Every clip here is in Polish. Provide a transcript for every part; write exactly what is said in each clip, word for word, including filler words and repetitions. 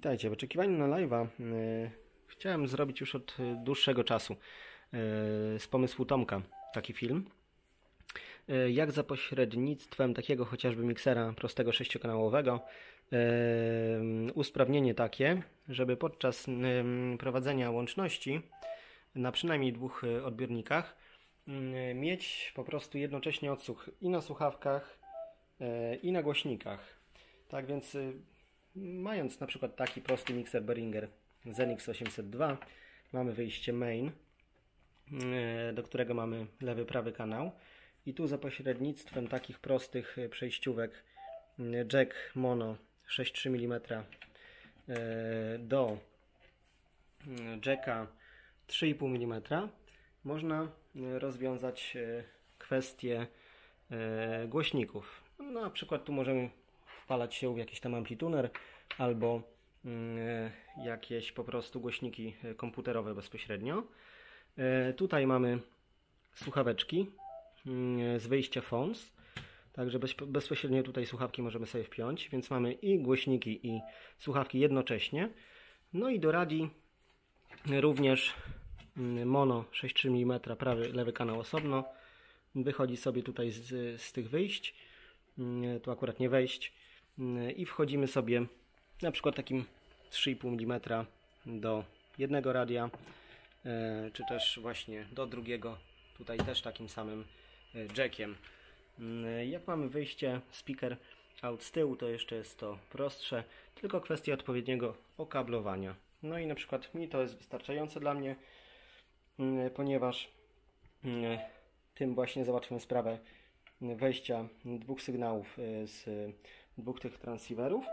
Witajcie, w oczekiwaniu na live'a yy, chciałem zrobić już od dłuższego czasu yy, z pomysłu Tomka taki film. Yy, jak za pośrednictwem takiego chociażby miksera prostego sześciokanałowego yy, usprawnienie takie, żeby podczas yy, prowadzenia łączności na przynajmniej dwóch odbiornikach yy, mieć po prostu jednocześnie odsłuch i na słuchawkach yy, i na głośnikach. Tak więc yy, mając na przykład taki prosty mikser Behringer Zenix osiemset dwa, mamy wyjście main, do którego mamy lewy, prawy kanał i tu za pośrednictwem takich prostych przejściówek jack mono sześć przecinek trzy milimetra do jacka trzy i pół milimetra można rozwiązać kwestię głośników. No, na przykład tu możemy wpalać się w jakiś tam amplituner albo y, jakieś po prostu głośniki komputerowe bezpośrednio. Y, tutaj mamy słuchaweczki y, z wyjścia phones, także bez, bezpośrednio tutaj słuchawki możemy sobie wpiąć, więc mamy i głośniki i słuchawki jednocześnie. No i do radii również y, mono sześć przecinek trzy milimetra, prawy, lewy kanał osobno. Wychodzi sobie tutaj z, z tych wyjść, y, tu akurat nie wejść, i wchodzimy sobie na przykład takim trzy i pół milimetra do jednego radia, czy też właśnie do drugiego, tutaj też takim samym jackiem. Jak mamy wyjście speaker out z tyłu, to jeszcze jest to prostsze, tylko kwestia odpowiedniego okablowania. No i na przykład mi to jest wystarczające dla mnie, ponieważ tym właśnie załatwiam sprawę wejścia dwóch sygnałów z dwóch tych transceiverów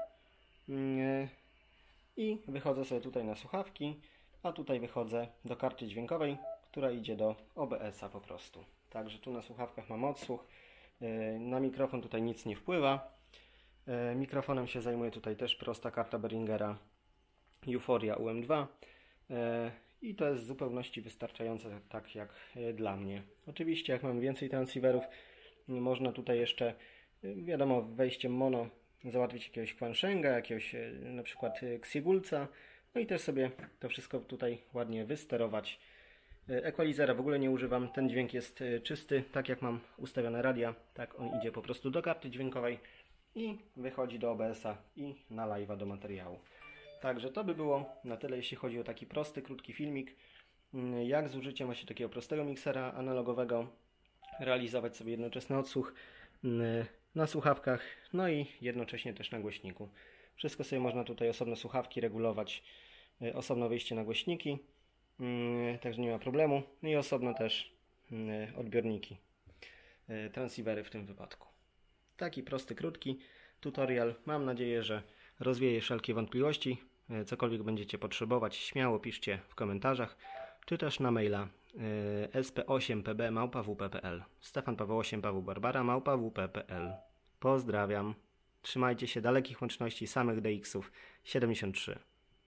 i wychodzę sobie tutaj na słuchawki, a tutaj wychodzę do karty dźwiękowej, która idzie do O B S-a po prostu. Także tu na słuchawkach mam odsłuch, na mikrofon tutaj nic nie wpływa. Mikrofonem się zajmuje tutaj też prosta karta Behringera Euphoria U M dwa i to jest w zupełności wystarczające, tak jak dla mnie. Oczywiście jak mamy więcej transceiverów, można tutaj jeszcze, wiadomo, wejściem mono załatwić jakiegoś Quansheng'a, jakiegoś na przykład Xigulca, no i też sobie to wszystko tutaj ładnie wysterować. Equalizera w ogóle nie używam, ten dźwięk jest czysty, tak jak mam ustawione radia, tak on idzie po prostu do karty dźwiękowej i wychodzi do O B S-a i na live'a do materiału. Także to by było na tyle, jeśli chodzi o taki prosty, krótki filmik, jak z użyciem właśnie takiego prostego miksera analogowego realizować sobie jednoczesny odsłuch na słuchawkach, no i jednocześnie też na głośniku. Wszystko sobie można tutaj osobno słuchawki regulować, osobno wyjście na głośniki, także nie ma problemu. No i osobno też odbiorniki, transceivery w tym wypadku. Taki prosty, krótki tutorial. Mam nadzieję, że rozwieje wszelkie wątpliwości. Cokolwiek będziecie potrzebować, śmiało piszcie w komentarzach, czy też na maila s p osiem p b małpa w p kropka p l. Stefan Paweł osiem Paweł Barbara małpa w p kropka p l. Pozdrawiam. Trzymajcie się, dalekich łączności, samych D X-ów siedemdziesiąt trzy.